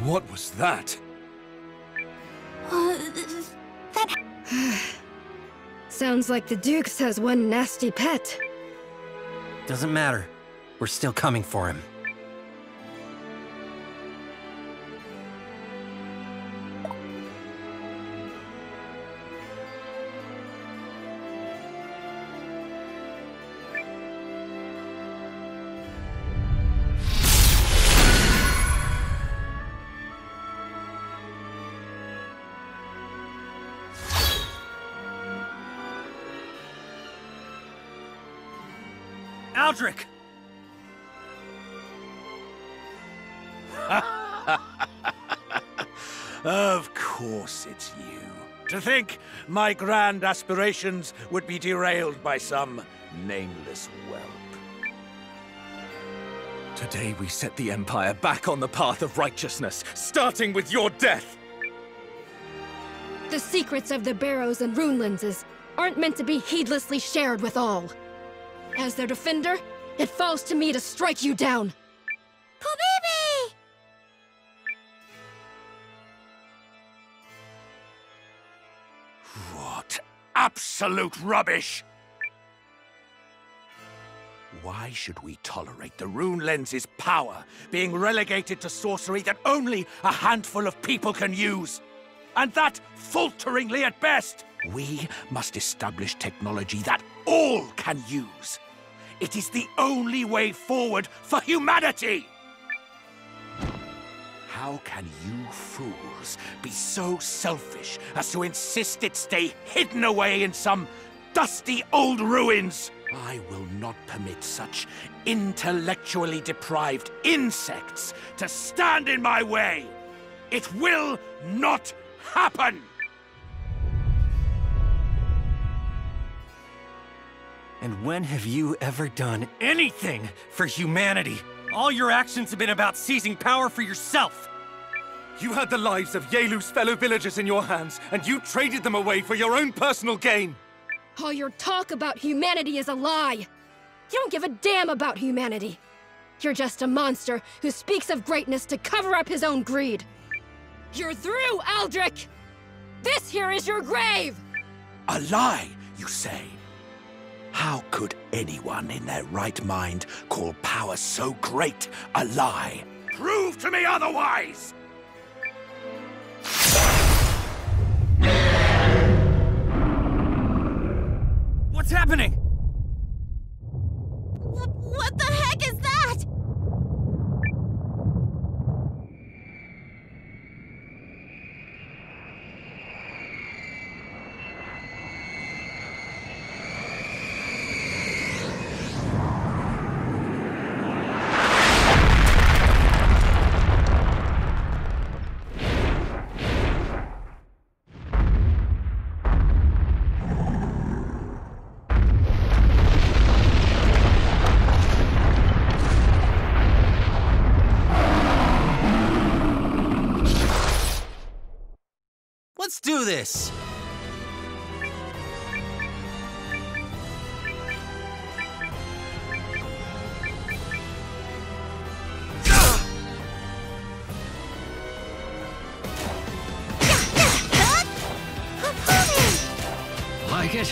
What was that? That... Sounds like the Dukes has one nasty pet. Doesn't matter. We're still coming for him. Aldrich! Of course it's you. To think my grand aspirations would be derailed by some nameless whelp. Today we set the Empire back on the path of righteousness, starting with your death! The secrets of the Barrows and Rune Lenses aren't meant to be heedlessly shared with all. As their defender, it falls to me to strike you down. Pobibi! What absolute rubbish! Why should we tolerate the Rune Lens's power being relegated to sorcery that only a handful of people can use? And that falteringly at best! We must establish technology that all can use. It is the only way forward for humanity! How can you fools be so selfish as to insist it stay hidden away in some dusty old ruins? I will not permit such intellectually deprived insects to stand in my way. It will not happen! And when have you ever done anything for humanity? All your actions have been about seizing power for yourself! You had the lives of Yelu's fellow villagers in your hands, and you traded them away for your own personal gain! All your talk about humanity is a lie! You don't give a damn about humanity! You're just a monster who speaks of greatness to cover up his own greed! You're through, Aldrich! This here is your grave! A lie, you say? How could anyone in their right mind call power so great a lie? Prove to me otherwise! What's happening? What the heck is that? Let's do this! Like it?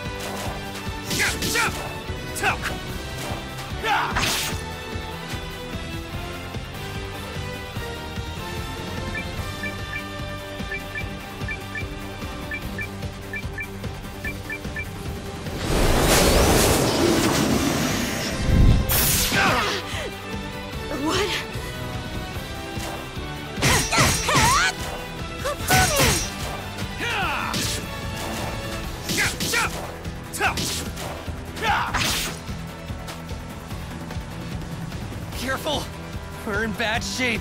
Careful! We're in bad shape.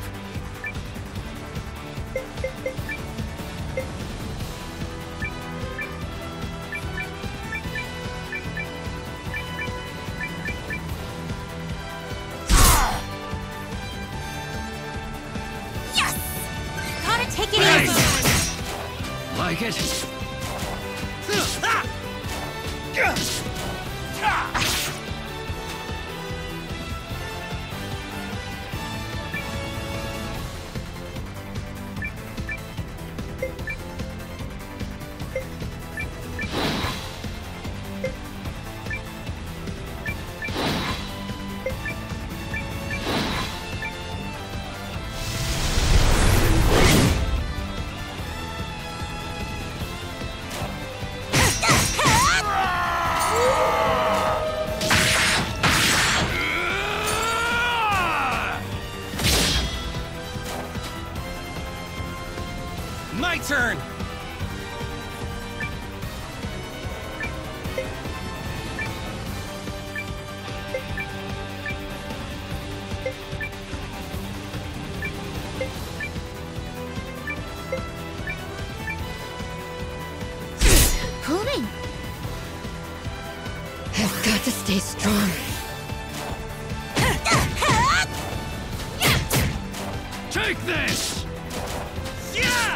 Yes! Gotta take it easy! Like it? I've got to stay strong. Take this! Yeah!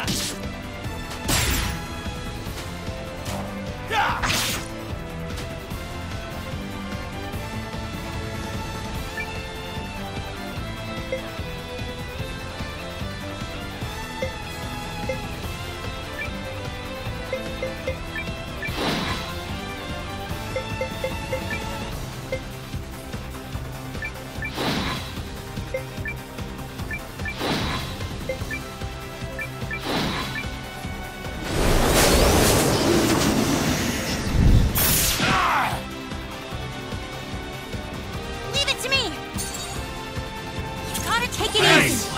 Leave it to me! You gotta take it easy!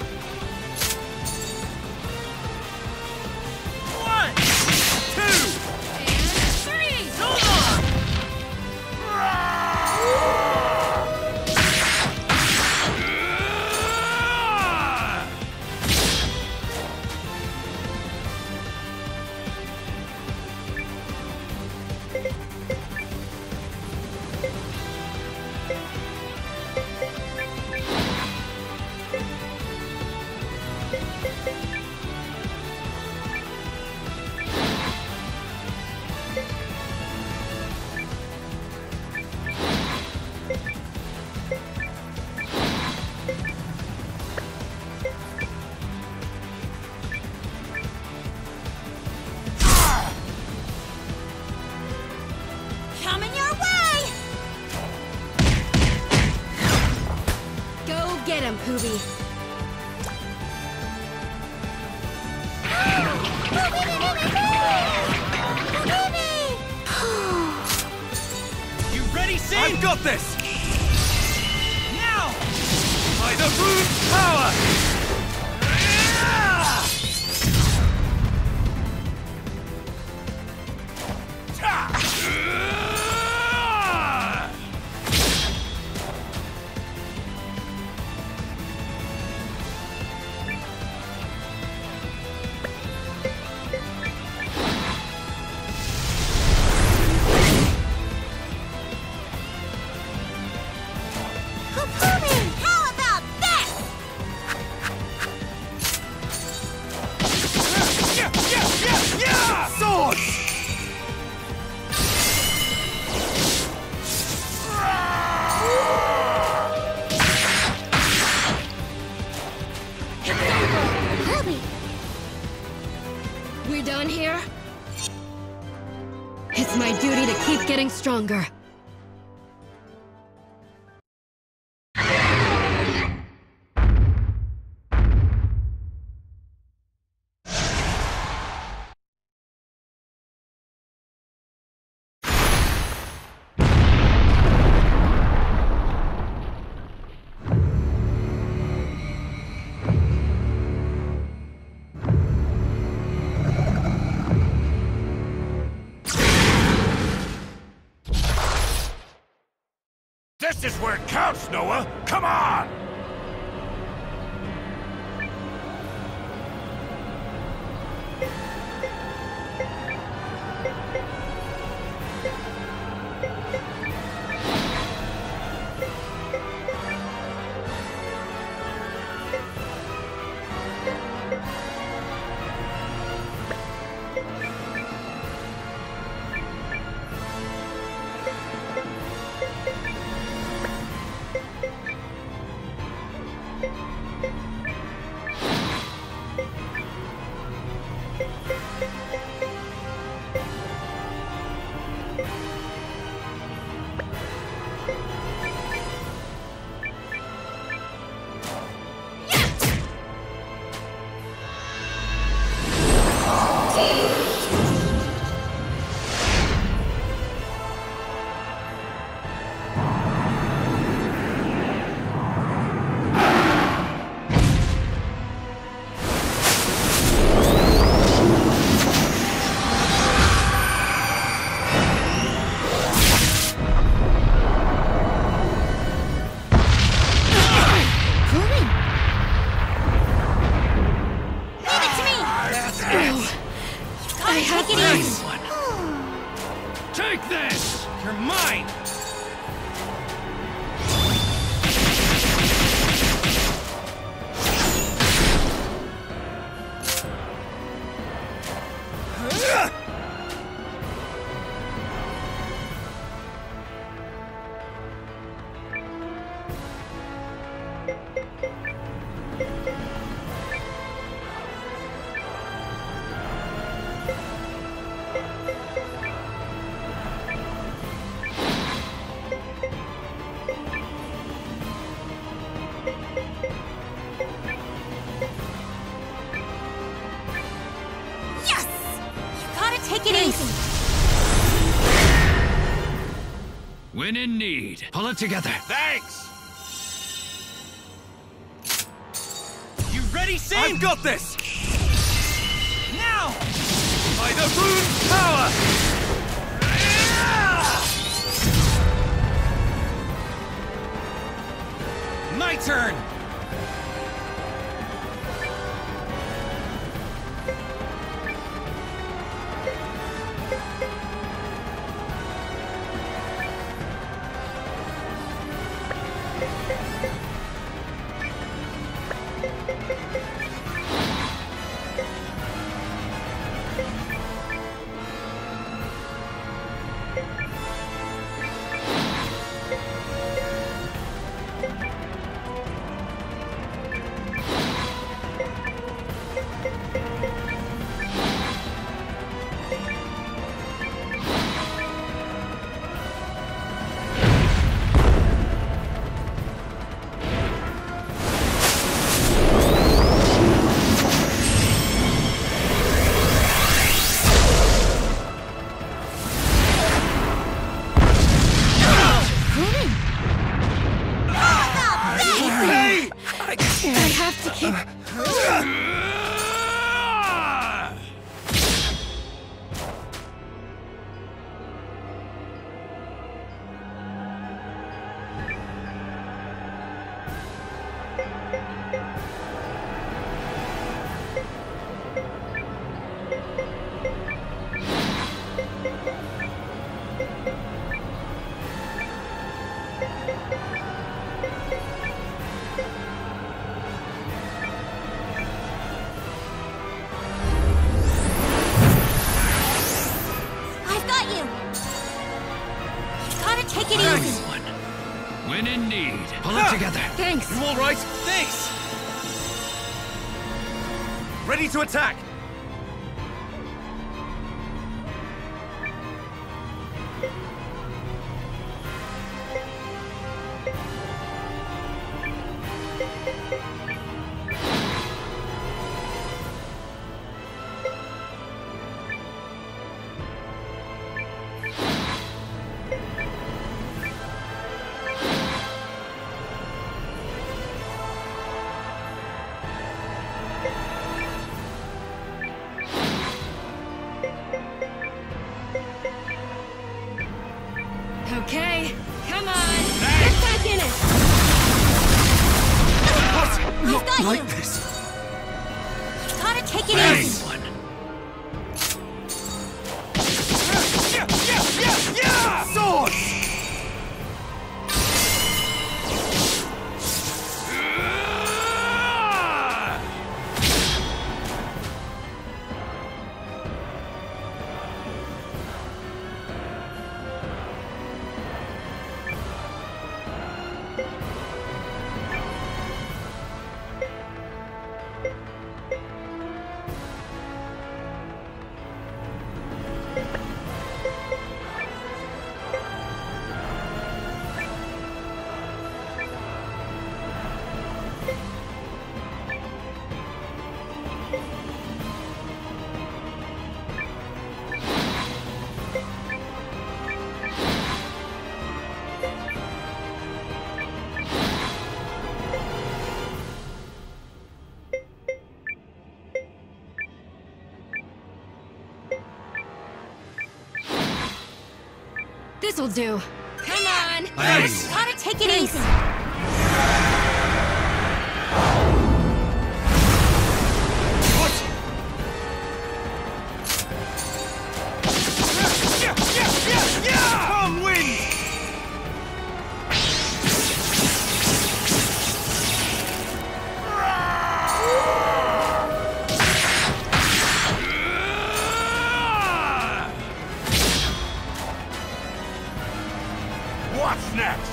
One, two, And 3! so long! Coming your way! Go get him, Poobie. You ready, Sin? I've got this! Now! By the moon's power! Poopy! How about this? Swords! Poopy! We done here? It's my duty to keep getting stronger. This is where it counts, Noah! Come on! Yes! You gotta take it easy. When in need, pull it together. Thanks! You ready, Sin? I've got this! Now! By the rune's power! My turn! I have to keep... I've got you. You gotta take it easy. When in need, pull it together. Thanks. You all right? Thanks! Ready to attack! Okay, come on. Get back in it. I've got Like you. this! You gotta take it easy. Swords! This'll do. Come on. Nice. You gotta take it easy. Come, wind! What's next?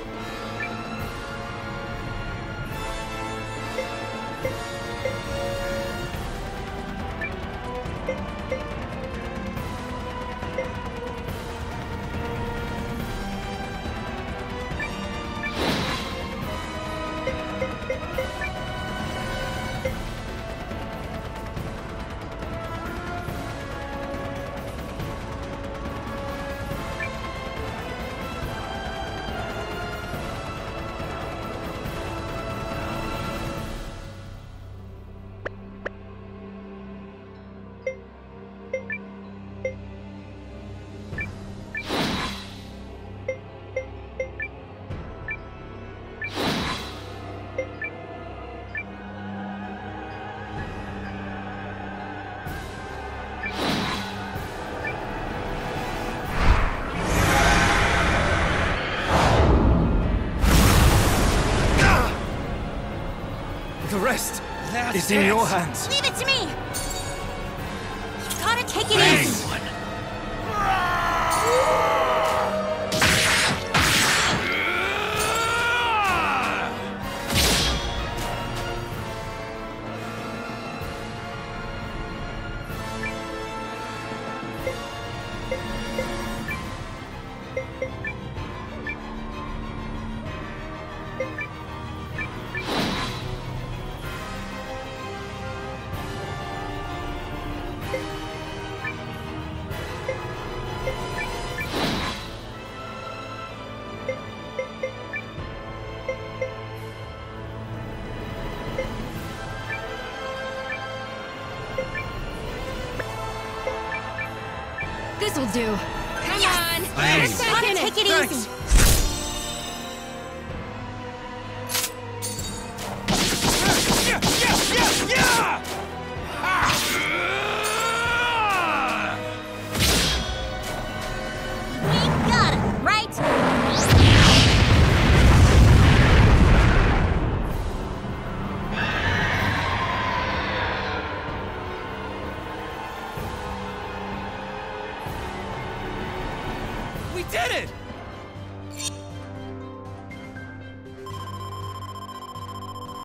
The rest is in your hands. Leave it to me! You've gotta take it easy! This'll do. Come on! Thanks. Get back in it! Take it easy! We got it, right? We did it!